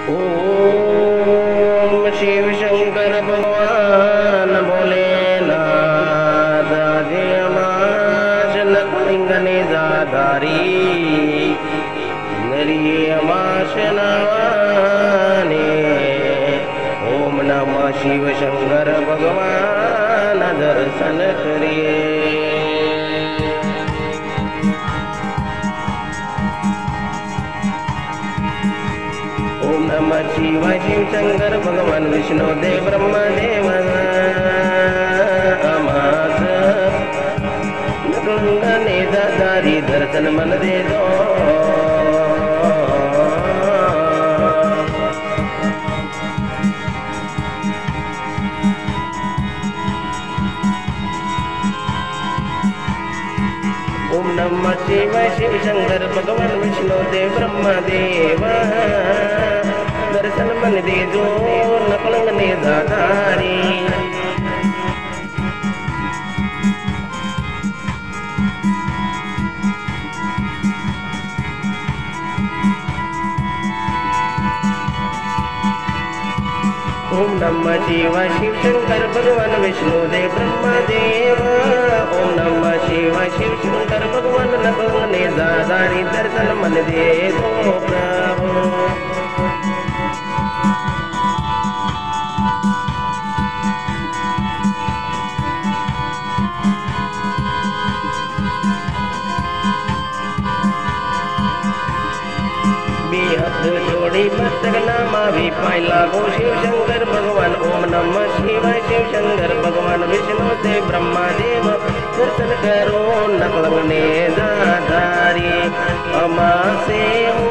ओम शिव शंकर भगवान भोलेनाथ जय अमाशन कलिंगने जाधारी नरिये अमाशनावाने। ओम नमः शिव शंकर भगवान दर्शन करिए। ओम नमः शिवाय शिव शंकर भगवान विष्णु देव ब्रह्म देव अमास गंगने दादारी दर्शन मन दे दो। ओम नमः शिवाय शिव शंकर भगवान विष्णु देव ब्रह्म देव दर्शन मन दे दो नकलंग ने दातारी। ओम नमः शिवाय शिव शंकर भगवान विष्णु देव ब्रह्म देव। ओम नमः शिवाय शिव शंकर भगवान नकलंग ने दातारी दर्शन मन दे दो प्रभु। हाथ जोड़ी मस्तक नामा भी पाई लागो शिव शंकर भगवान। ओम नमः शिवाय शिव शंकर भगवान विष्णु देव ब्रह्मा देव दर्शन करो नकलंग ने दाधारी। अमा से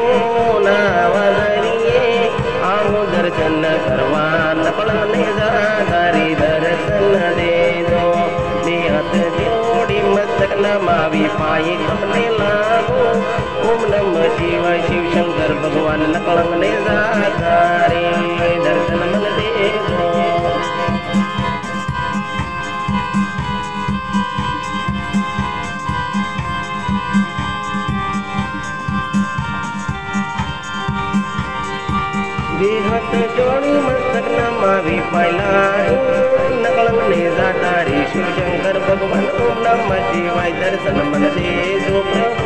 नावरिए आओ दर्शन करवा नकलंग ने दाधारी दर्शन दे दो। हाथ जोड़ी मस्तक नामा भी पाई कमने लागो। ओम नमः शिवाय शिव शंकर भगवान नकलंग ने दातारी दर्शन मन दे दो। हाथ जोड़ी मस्तक नामा भी पाइला नकलंग ने दातारी शिव शंकर भगवान। ओम नमः शिवाय दर्शन मन दे दो प्रभु।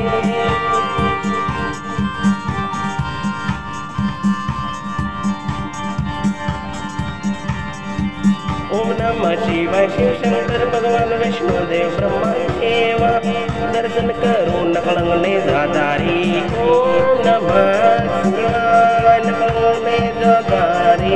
ओम नमः शिवाय शिव शंकर भगवान विष्णु देव ब्रह्मा देव दर्शन करो नकलंग ने दातारी। ओम नमः शिवाय नकलंग ने दातारी।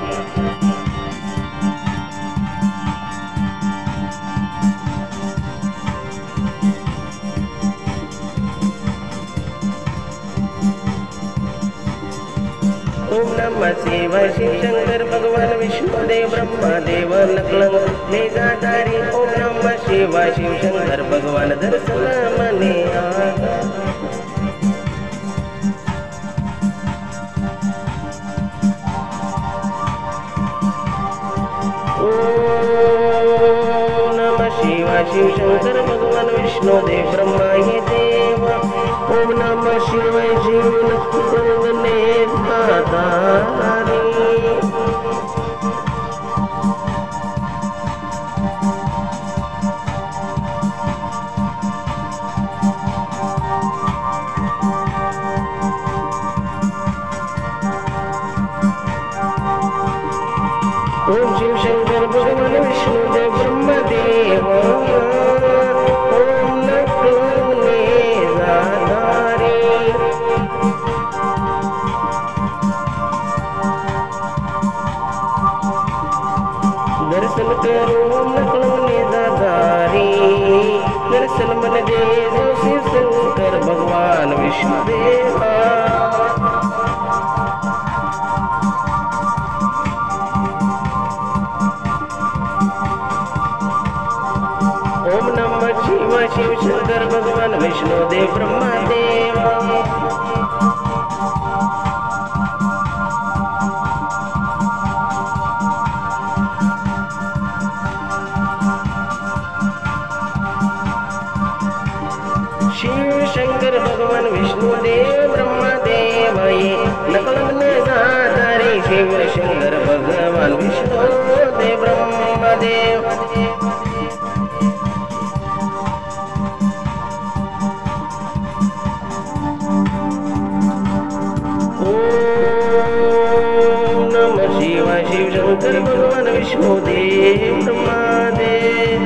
ओम नमः शिवाय शिव शंकर भगवान विष्णु देव ब्रह्मा देव नकलंग ने दातारी। ओम नमः शिवाय शिव शंकर भगवान दर्शन मने आगा। ओम नमः शिवाय शिव शंकर भगवान विष्णु देव ब्रह्मा देव। ओम नमः शिवाय शिव नकलंग ने दातारी। ओम शिव शंकर भगवान विष्णु देव ब्रह्म देव। ओम नकलंग ने दातारी। दर्शन करो नकलंग ने दातारी दर्शन मन दे दो शिव शंकर भगवान विष्णु देवा। ओम नमः शिवाय शिव शंकर भगवान विष्णु देव ब्रह्मा देव। शिव शंकर भगवान विष्णु देव ब्रह्मा देव ये नकलंग ने शिव शंकर भगवान विष्णु देव ब्रह्मदेव। ओम नमः शिवाय शिव शंकर भगवान विष्णु देव ब्रह्मदेव।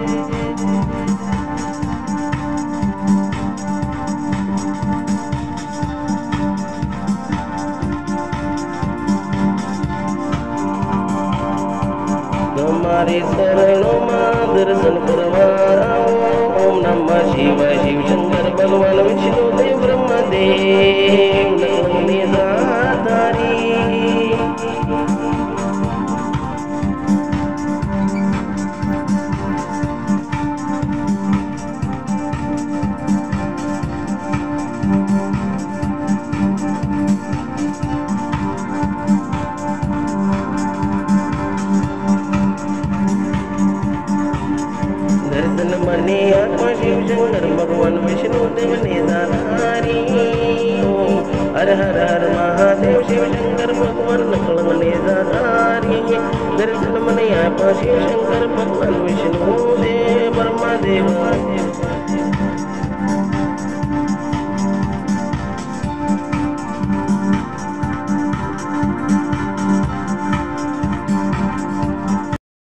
हमारे शरणों में दर्शन करवारा। ओम नमः शिवाय शिव शंकर भगवान विष्णु देव ब्रह्मदेव लक्ष्मी दातारी। दर्शन मने आत्मा शिव शंकर भगवान विष्णु देव नेताधारी। हर हर हर महादेव शिव शंकर भगवान नकल नेताधारी। दर्शन मने आत्मा शिव शंकर भगवान विष्णु देव ब्रह्मदेव।